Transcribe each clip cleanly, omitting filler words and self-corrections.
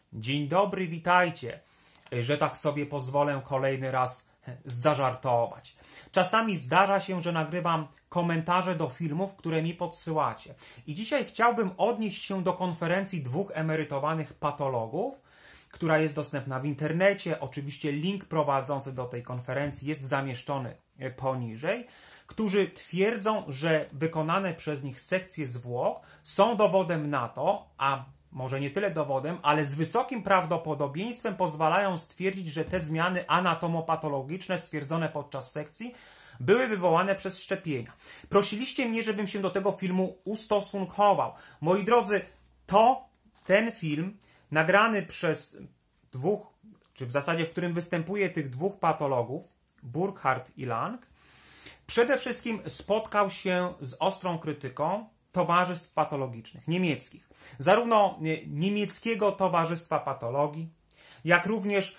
Dzień dobry, witajcie, że tak sobie pozwolę kolejny raz zażartować. Czasami zdarza się, że nagrywam komentarze do filmów, które mi podsyłacie. I dzisiaj chciałbym odnieść się do konferencji dwóch emerytowanych patologów, która jest dostępna w internecie. Oczywiście link prowadzący do tej konferencji jest zamieszczony poniżej, którzy twierdzą, że wykonane przez nich sekcje zwłok są dowodem na to, a może nie tyle dowodem, ale z wysokim prawdopodobieństwem pozwalają stwierdzić, że te zmiany anatomopatologiczne stwierdzone podczas sekcji były wywołane przez szczepienia. Prosiliście mnie, żebym się do tego filmu ustosunkował. Moi drodzy, ten film nagrany przez dwóch, czy w zasadzie w którym występuje tych dwóch patologów, Burkhardt i Lang, przede wszystkim spotkał się z ostrą krytyką towarzystw patologicznych, niemieckich. Zarówno niemieckiego Towarzystwa Patologii, jak również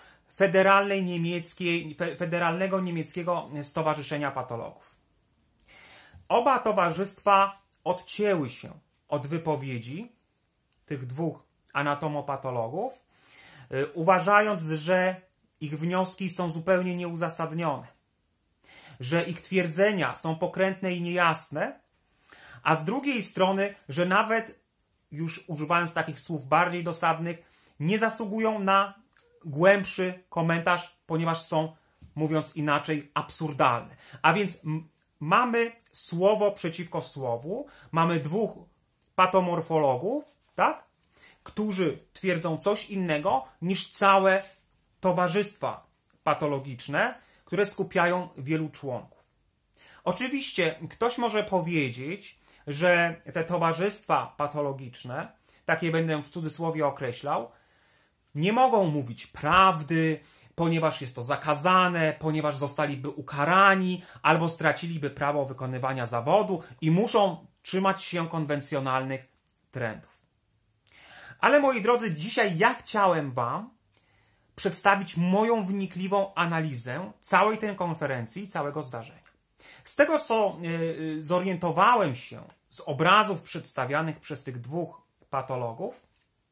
Federalnego Niemieckiego Stowarzyszenia Patologów. Oba towarzystwa odcięły się od wypowiedzi tych dwóch anatomopatologów, uważając, że ich wnioski są zupełnie nieuzasadnione, że ich twierdzenia są pokrętne i niejasne, a z drugiej strony, że nawet, już używając takich słów bardziej dosadnych, nie zasługują na głębszy komentarz, ponieważ są, mówiąc inaczej, absurdalne. A więc mamy słowo przeciwko słowu, mamy dwóch patomorfologów, tak, którzy twierdzą coś innego niż całe towarzystwa patologiczne, które skupiają wielu członków. Oczywiście ktoś może powiedzieć, że te towarzystwa patologiczne, takie będę w cudzysłowie określał, nie mogą mówić prawdy, ponieważ jest to zakazane, ponieważ zostaliby ukarani albo straciliby prawo wykonywania zawodu i muszą trzymać się konwencjonalnych trendów. Ale moi drodzy, dzisiaj ja chciałem Wam przedstawić moją wnikliwą analizę całej tej konferencji, całego zdarzenia. Z tego, co zorientowałem się z obrazów przedstawianych przez tych dwóch patologów,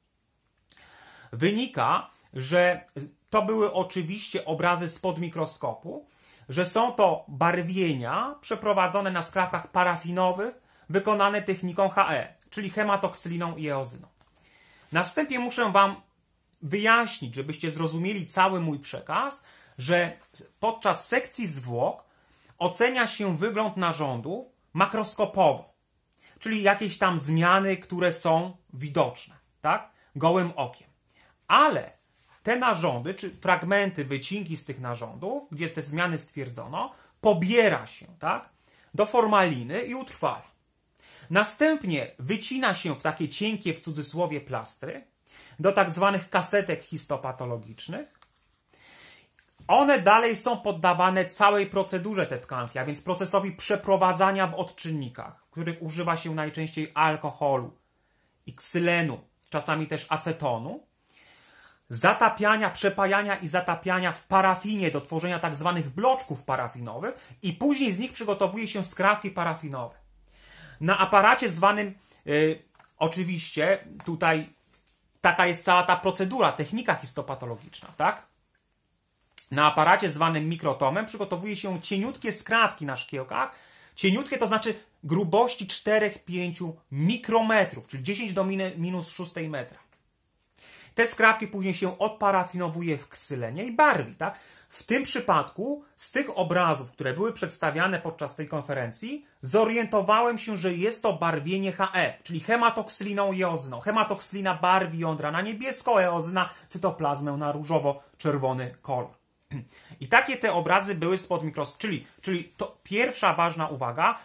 wynika, że to były oczywiście obrazy spod mikroskopu, że są to barwienia przeprowadzone na skrawkach parafinowych, wykonane techniką HE, czyli hematoksyliną i eozyną. Na wstępie muszę Wam wyjaśnić, żebyście zrozumieli cały mój przekaz, że podczas sekcji zwłok ocenia się wygląd narządów makroskopowo, czyli jakieś tam zmiany, które są widoczne, tak, gołym okiem. Ale te narządy, czy fragmenty, wycinki z tych narządów, gdzie te zmiany stwierdzono, pobiera się, tak, do formaliny i utrwala. Następnie wycina się w takie cienkie, w cudzysłowie, plastry, do tak zwanych kasetek histopatologicznych. One dalej są poddawane całej procedurze, te tkanki, a więc procesowi przeprowadzania w odczynnikach, w których używa się najczęściej alkoholu i ksylenu, czasami też acetonu, zatapiania, przepajania i zatapiania w parafinie do tworzenia tak zwanych bloczków parafinowych i później z nich przygotowuje się skrawki parafinowe. Na aparacie zwanym, oczywiście, tutaj taka jest cała ta procedura, technika histopatologiczna, tak? Na aparacie zwanym mikrotomem przygotowuje się cieniutkie skrawki na szkiełkach. Cieniutkie to znaczy grubości 4-5 mikrometrów, czyli 10 do minus 6 metra. Te skrawki później się odparafinowuje w ksylenie i barwi, tak? W tym przypadku z tych obrazów, które były przedstawiane podczas tej konferencji, zorientowałem się, że jest to barwienie HE, czyli hematoksyliną i eozyną. Hematoksylina barwi jądra na niebiesko, eozyna cytoplazmę na różowo-czerwony kolor. I takie te obrazy były spod mikroskopu, czyli to pierwsza ważna uwaga,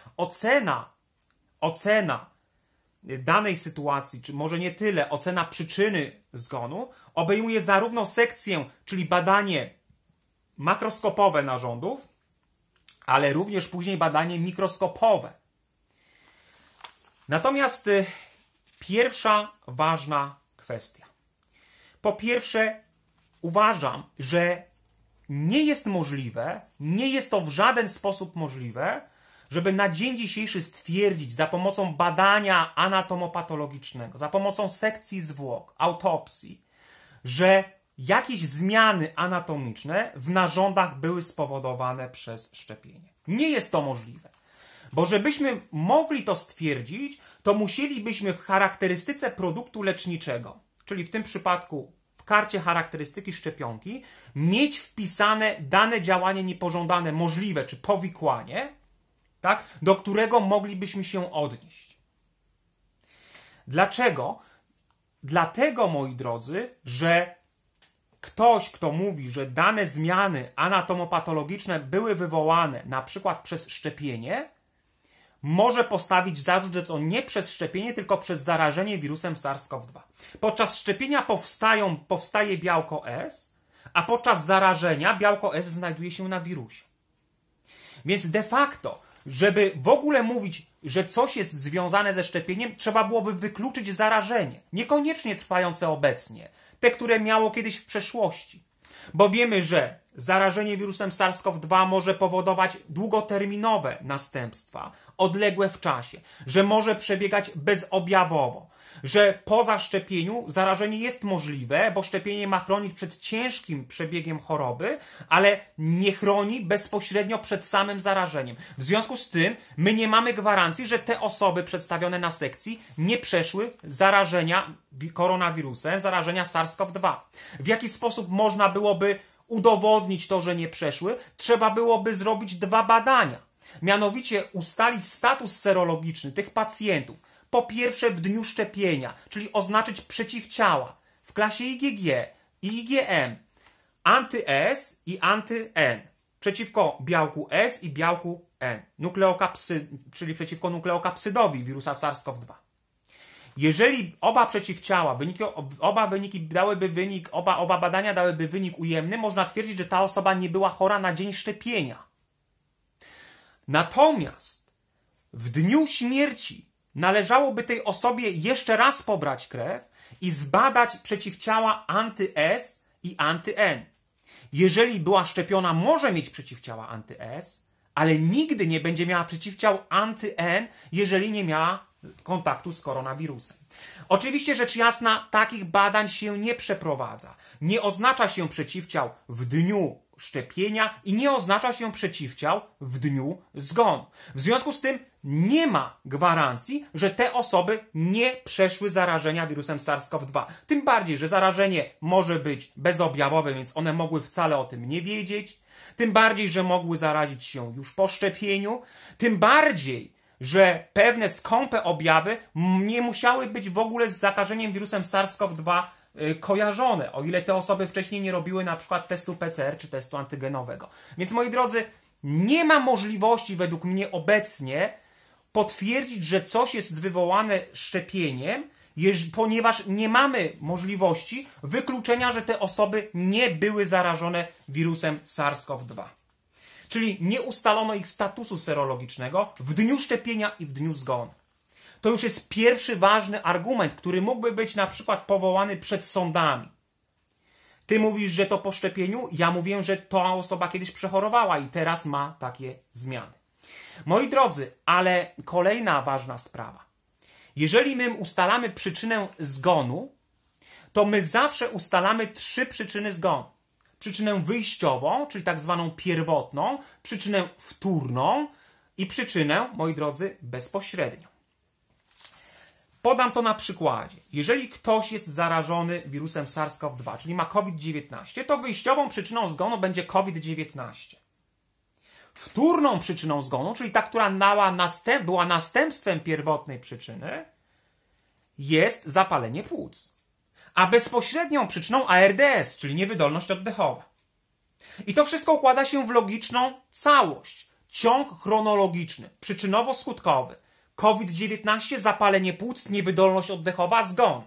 ocena danej sytuacji, czy może nie tyle, ocena przyczyny zgonu, obejmuje zarówno sekcję, czyli badanie makroskopowe narządów, ale również później badanie mikroskopowe. Natomiast pierwsza ważna kwestia. Po pierwsze, uważam, że nie jest możliwe, nie jest to w żaden sposób możliwe, żeby na dzień dzisiejszy stwierdzić za pomocą badania anatomopatologicznego, za pomocą sekcji zwłok, autopsji, że jakieś zmiany anatomiczne w narządach były spowodowane przez szczepienie. Nie jest to możliwe. Bo żebyśmy mogli to stwierdzić, to musielibyśmy w charakterystyce produktu leczniczego, czyli w tym przypadku w karcie charakterystyki szczepionki, mieć wpisane dane działanie niepożądane możliwe, czy powikłanie, tak, do którego moglibyśmy się odnieść. Dlaczego? Dlatego, moi drodzy, że ktoś, kto mówi, że dane zmiany anatomopatologiczne były wywołane na przykład przez szczepienie, może postawić zarzut, że to nie przez szczepienie, tylko przez zarażenie wirusem SARS-CoV-2. Podczas szczepienia powstaje białko S, a podczas zarażenia białko S znajduje się na wirusie. Więc de facto, żeby w ogóle mówić, że coś jest związane ze szczepieniem, trzeba byłoby wykluczyć zarażenie. Niekoniecznie trwające obecnie. Te, które miało kiedyś w przeszłości. Bo wiemy, że zarażenie wirusem SARS-CoV-2 może powodować długoterminowe następstwa, odległe w czasie, że może przebiegać bezobjawowo, że po zaszczepieniu zarażenie jest możliwe, bo szczepienie ma chronić przed ciężkim przebiegiem choroby, ale nie chroni bezpośrednio przed samym zarażeniem. W związku z tym my nie mamy gwarancji, że te osoby przedstawione na sekcji nie przeszły zarażenia koronawirusem, zarażenia SARS-CoV-2. W jaki sposób można byłoby udowodnić to, że nie przeszły? Trzeba byłoby zrobić 2 badania. Mianowicie ustalić status serologiczny tych pacjentów. Po pierwsze w dniu szczepienia, czyli oznaczyć przeciwciała w klasie IgG i IgM, anty-S i anty-N, przeciwko białku S i białku N, czyli przeciwko nukleokapsydowi wirusa SARS-CoV-2. Jeżeli oba przeciwciała, oba badania dałyby wynik ujemny, można twierdzić, że ta osoba nie była chora na dzień szczepienia. Natomiast w dniu śmierci należałoby tej osobie jeszcze raz pobrać krew i zbadać przeciwciała anty-S i anty-N. Jeżeli była szczepiona, może mieć przeciwciała anty-S, ale nigdy nie będzie miała przeciwciał anty-N, jeżeli nie miała kontaktu z koronawirusem. Oczywiście, rzecz jasna, takich badań się nie przeprowadza. Nie oznacza się przeciwciał w dniu szczepienia i nie oznacza się przeciwciał w dniu zgonu. W związku z tym nie ma gwarancji, że te osoby nie przeszły zarażenia wirusem SARS-CoV-2. Tym bardziej, że zarażenie może być bezobjawowe, więc one mogły wcale o tym nie wiedzieć. Tym bardziej, że mogły zarazić się już po szczepieniu. Tym bardziej, że pewne skąpe objawy nie musiały być w ogóle z zakażeniem wirusem SARS-CoV-2 kojarzone, o ile te osoby wcześniej nie robiły na przykład testu PCR czy testu antygenowego. Więc moi drodzy, nie ma możliwości według mnie obecnie potwierdzić, że coś jest wywołane szczepieniem, ponieważ nie mamy możliwości wykluczenia, że te osoby nie były zarażone wirusem SARS-CoV-2. Czyli nie ustalono ich statusu serologicznego w dniu szczepienia i w dniu zgonu. To już jest pierwszy ważny argument, który mógłby być na przykład powołany przed sądami. Ty mówisz, że to po szczepieniu, ja mówię, że ta osoba kiedyś przechorowała i teraz ma takie zmiany. Moi drodzy, ale kolejna ważna sprawa. Jeżeli my ustalamy przyczynę zgonu, to my zawsze ustalamy 3 przyczyny zgonu. Przyczynę wyjściową, czyli tak zwaną pierwotną, przyczynę wtórną i przyczynę, moi drodzy, bezpośrednią. Podam to na przykładzie. Jeżeli ktoś jest zarażony wirusem SARS-CoV-2, czyli ma COVID-19, to wyjściową przyczyną zgonu będzie COVID-19. Wtórną przyczyną zgonu, czyli ta, która była następstwem pierwotnej przyczyny, jest zapalenie płuc. A bezpośrednią przyczyną ARDS, czyli niewydolność oddechowa. I to wszystko układa się w logiczną całość. Ciąg chronologiczny, przyczynowo-skutkowy. COVID-19, zapalenie płuc, niewydolność oddechowa, zgon.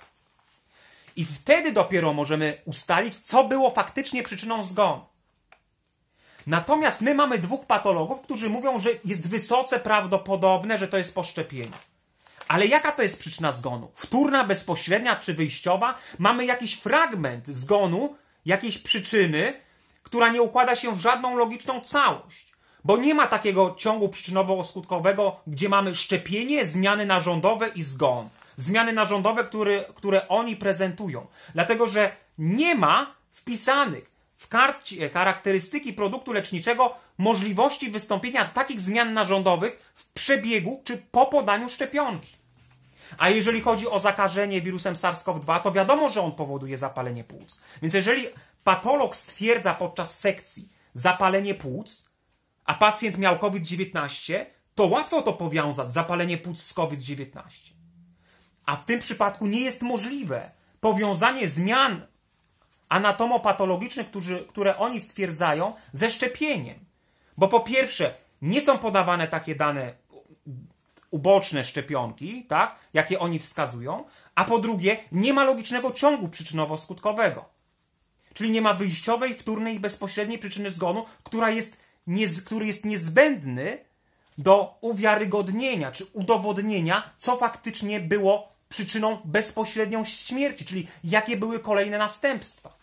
I wtedy dopiero możemy ustalić, co było faktycznie przyczyną zgonu. Natomiast my mamy 2 patologów, którzy mówią, że jest wysoce prawdopodobne, że to jest po szczepieniu. Ale jaka to jest przyczyna zgonu? Wtórna, bezpośrednia czy wyjściowa? Mamy jakiś fragment zgonu, jakiejś przyczyny, która nie układa się w żadną logiczną całość. Bo nie ma takiego ciągu przyczynowo-skutkowego, gdzie mamy szczepienie, zmiany narządowe i zgon. zmiany narządowe, które oni prezentują. Dlatego, że nie ma wpisanych w karcie charakterystyki produktu leczniczego możliwości wystąpienia takich zmian narządowych w przebiegu czy po podaniu szczepionki. A jeżeli chodzi o zakażenie wirusem SARS-CoV-2, to wiadomo, że on powoduje zapalenie płuc. Więc jeżeli patolog stwierdza podczas sekcji zapalenie płuc, a pacjent miał COVID-19, to łatwo to powiązać, zapalenie płuc z COVID-19. A w tym przypadku nie jest możliwe powiązanie zmian anatomopatologicznych, które oni stwierdzają, ze szczepieniem. Bo po pierwsze, nie są podawane takie dane uboczne szczepionki, tak, jakie oni wskazują, a po drugie, nie ma logicznego ciągu przyczynowo-skutkowego. Czyli nie ma wyjściowej, wtórnej i bezpośredniej przyczyny zgonu, który jest niezbędny do uwiarygodnienia czy udowodnienia, co faktycznie było przyczyną bezpośrednią śmierci, czyli jakie były kolejne następstwa.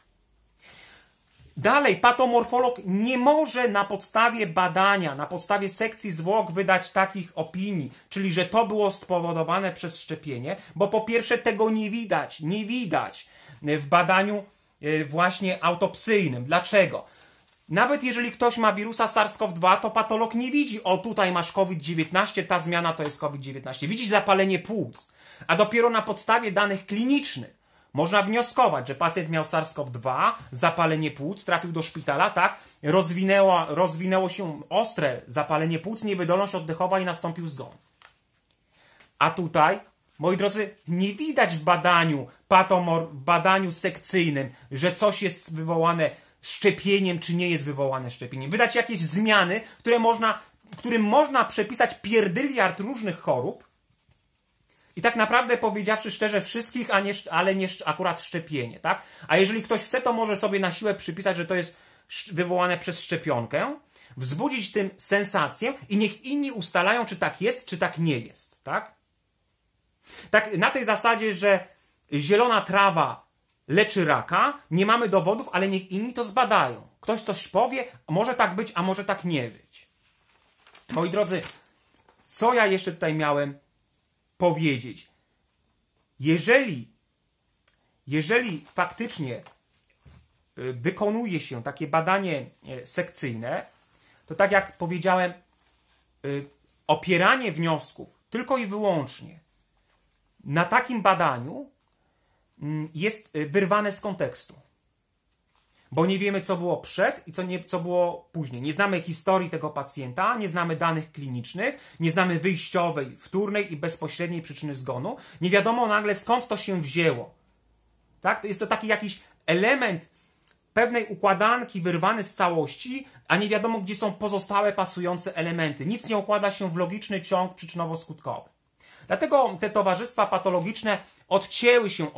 Dalej, patomorfolog nie może na podstawie badania, na podstawie sekcji zwłok wydać takich opinii, czyli że to było spowodowane przez szczepienie, bo po pierwsze tego nie widać w badaniu właśnie autopsyjnym. Dlaczego? Nawet jeżeli ktoś ma wirusa SARS-CoV-2, to patolog nie widzi, o tutaj masz COVID-19, ta zmiana to jest COVID-19. Widzi zapalenie płuc, a dopiero na podstawie danych klinicznych można wnioskować, że pacjent miał SARS-CoV-2, zapalenie płuc, trafił do szpitala, tak, rozwinęło się ostre zapalenie płuc, niewydolność oddechowa i nastąpił zgon. A tutaj, moi drodzy, nie widać w badaniu sekcyjnym, że coś jest wywołane szczepieniem, czy nie jest wywołane szczepieniem. Wydać jakieś zmiany, którym można przepisać pierdyliard różnych chorób, i tak naprawdę, powiedziawszy szczerze, wszystkich, ale nie akurat szczepienie, tak? A jeżeli ktoś chce, to może sobie na siłę przypisać, że to jest wywołane przez szczepionkę, wzbudzić tym sensację i niech inni ustalają, czy tak jest, czy tak nie jest, tak? Tak, na tej zasadzie, że zielona trawa leczy raka, nie mamy dowodów, ale niech inni to zbadają. Ktoś coś powie, może tak być, a może tak nie być. Moi drodzy, co ja jeszcze tutaj miałem powiedzieć? Jeżeli faktycznie wykonuje się takie badanie sekcyjne, to tak jak powiedziałem, opieranie wniosków tylko i wyłącznie na takim badaniu jest wyrwane z kontekstu. Bo nie wiemy, co było przed i co było później. Nie znamy historii tego pacjenta, nie znamy danych klinicznych, nie znamy wyjściowej, wtórnej i bezpośredniej przyczyny zgonu. Nie wiadomo nagle, skąd to się wzięło. Tak? Jest to taki jakiś element pewnej układanki wyrwany z całości, a nie wiadomo, gdzie są pozostałe pasujące elementy. Nic nie układa się w logiczny ciąg przyczynowo-skutkowy. Dlatego te towarzystwa patologiczne odcięły się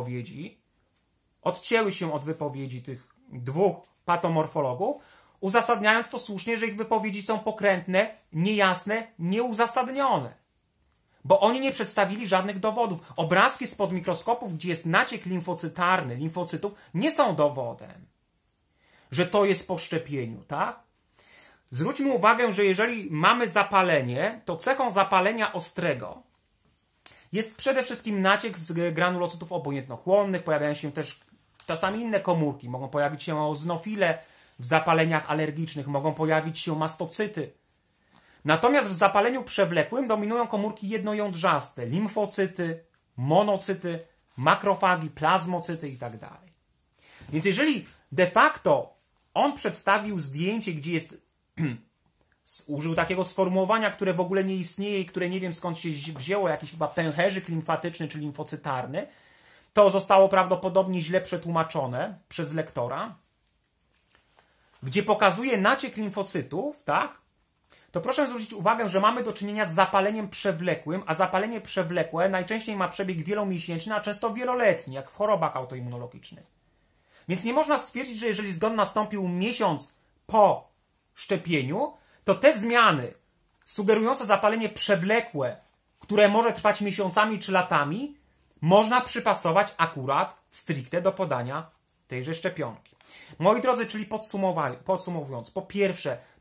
od wypowiedzi tych dwóch patomorfologów, uzasadniając to słusznie, że ich wypowiedzi są pokrętne, niejasne, nieuzasadnione. Bo oni nie przedstawili żadnych dowodów. Obrazki spod mikroskopów, gdzie jest naciek limfocytarny, limfocytów, nie są dowodem, że to jest po szczepieniu, tak? Zwróćmy uwagę, że jeżeli mamy zapalenie, to cechą zapalenia ostrego jest przede wszystkim naciek z granulocytów obojętnochłonnych, pojawiają się też czasami inne komórki, mogą pojawić się eozinofile w zapaleniach alergicznych, mogą pojawić się mastocyty. Natomiast w zapaleniu przewlekłym dominują komórki jednojądrzaste, limfocyty, monocyty, makrofagi, plazmocyty itd. Więc jeżeli de facto on przedstawił zdjęcie, gdzie jest użył takiego sformułowania, które w ogóle nie istnieje i które nie wiem skąd się wzięło, jakiś chyba pęcherzyk limfatyczny czy limfocytarny, to zostało prawdopodobnie źle przetłumaczone przez lektora, gdzie pokazuje naciek limfocytów, tak? To proszę zwrócić uwagę, że mamy do czynienia z zapaleniem przewlekłym, a zapalenie przewlekłe najczęściej ma przebieg wielomiesięczny, a często wieloletni, jak w chorobach autoimmunologicznych. Więc nie można stwierdzić, że jeżeli zgon nastąpił miesiąc po szczepieniu, to te zmiany sugerujące zapalenie przewlekłe, które może trwać miesiącami czy latami, można przypasować akurat stricte do podania tejże szczepionki. Moi drodzy, czyli podsumowując, po pierwsze,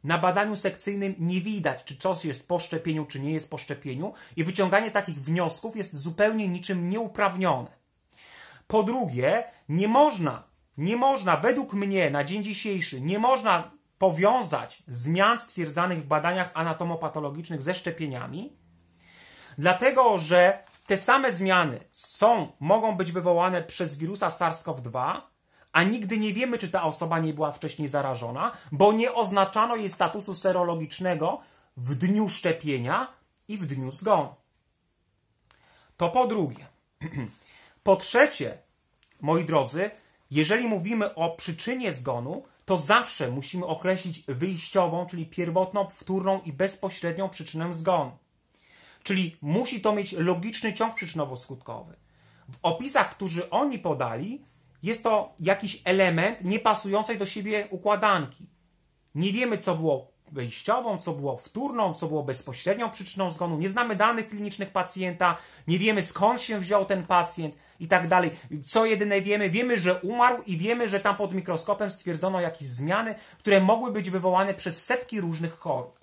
na badaniu sekcyjnym nie widać, czy coś jest po szczepieniu, czy nie jest po szczepieniu i wyciąganie takich wniosków jest zupełnie niczym nieuprawnione. Po drugie, nie można, według mnie na dzień dzisiejszy, nie można powiązać zmian stwierdzanych w badaniach anatomopatologicznych ze szczepieniami, dlatego że te same zmiany mogą być wywołane przez wirusa SARS-CoV-2, a nigdy nie wiemy, czy ta osoba nie była wcześniej zarażona, bo nie oznaczano jej statusu serologicznego w dniu szczepienia i w dniu zgonu. To po drugie. Po trzecie, moi drodzy, jeżeli mówimy o przyczynie zgonu, to zawsze musimy określić wyjściową, czyli pierwotną, wtórną i bezpośrednią przyczynę zgonu. Czyli musi to mieć logiczny ciąg przyczynowo-skutkowy. W opisach, które oni podali, jest to jakiś element niepasującej do siebie układanki. Nie wiemy, co było wejściową, co było wtórną, co było bezpośrednią przyczyną zgonu. Nie znamy danych klinicznych pacjenta, nie wiemy, skąd się wziął ten pacjent i tak dalej. Co jedyne wiemy, że umarł i wiemy, że tam pod mikroskopem stwierdzono jakieś zmiany, które mogły być wywołane przez setki różnych chorób.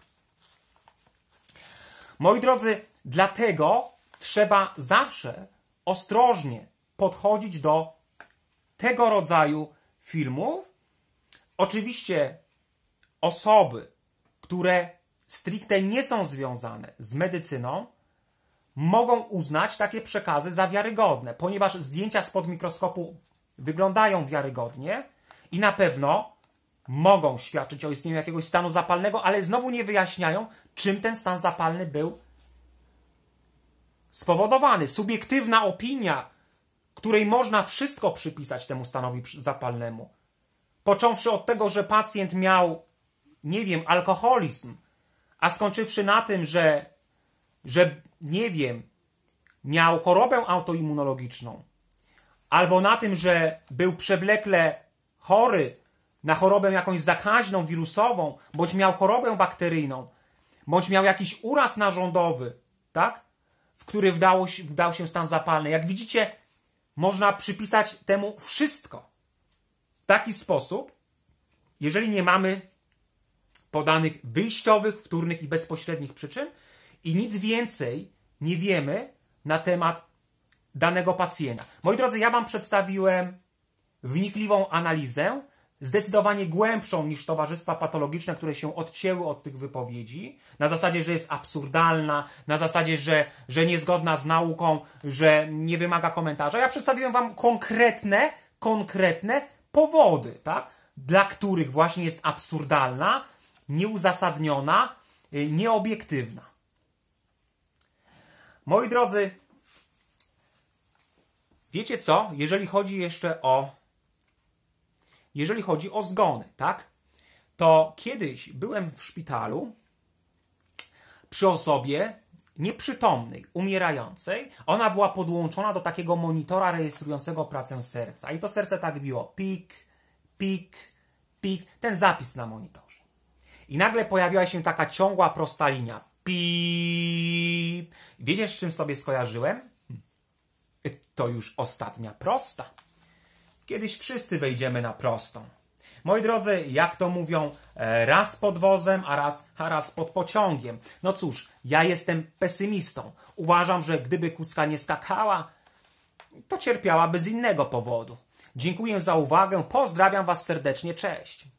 Moi drodzy, dlatego trzeba zawsze ostrożnie podchodzić do tego rodzaju filmów. Oczywiście osoby, które stricte nie są związane z medycyną, mogą uznać takie przekazy za wiarygodne, ponieważ zdjęcia spod mikroskopu wyglądają wiarygodnie i na pewno mogą świadczyć o istnieniu jakiegoś stanu zapalnego, ale znowu nie wyjaśniają, czym ten stan zapalny był spowodowany. Subiektywna opinia, której można wszystko przypisać temu stanowi zapalnemu. Począwszy od tego, że pacjent miał, nie wiem, alkoholizm, a skończywszy na tym, że nie wiem, miał chorobę autoimmunologiczną, albo na tym, że był przewlekle chory na chorobę jakąś zakaźną, wirusową, bądź miał chorobę bakteryjną, bądź miał jakiś uraz narządowy, tak? W który wdał się stan zapalny. Jak widzicie, można przypisać temu wszystko. W taki sposób, jeżeli nie mamy podanych wyjściowych, wtórnych i bezpośrednich przyczyn i nic więcej nie wiemy na temat danego pacjenta. Moi drodzy, ja wam przedstawiłem wnikliwą analizę, zdecydowanie głębszą niż towarzystwa patologiczne, które się odcięły od tych wypowiedzi, na zasadzie, że jest absurdalna, na zasadzie, że niezgodna z nauką, że nie wymaga komentarza. Ja przedstawiłem wam konkretne powody, tak? Dla których właśnie jest absurdalna, nieuzasadniona, nieobiektywna. Moi drodzy, wiecie co? Jeżeli chodzi o zgony, tak? To kiedyś byłem w szpitalu przy osobie nieprzytomnej, umierającej. Ona była podłączona do takiego monitora rejestrującego pracę serca. I to serce tak biło. Pik, pik, pik. Ten zapis na monitorze. I nagle pojawiła się taka ciągła, prosta linia. Pip. Wiecie, z czym sobie skojarzyłem? To już ostatnia prosta. Kiedyś wszyscy wejdziemy na prostą. Moi drodzy, jak to mówią, raz pod wozem, a raz pod pociągiem. No cóż, ja jestem pesymistą. Uważam, że gdyby kuska nie skakała, to cierpiałaby z innego powodu. Dziękuję za uwagę, pozdrawiam was serdecznie, cześć.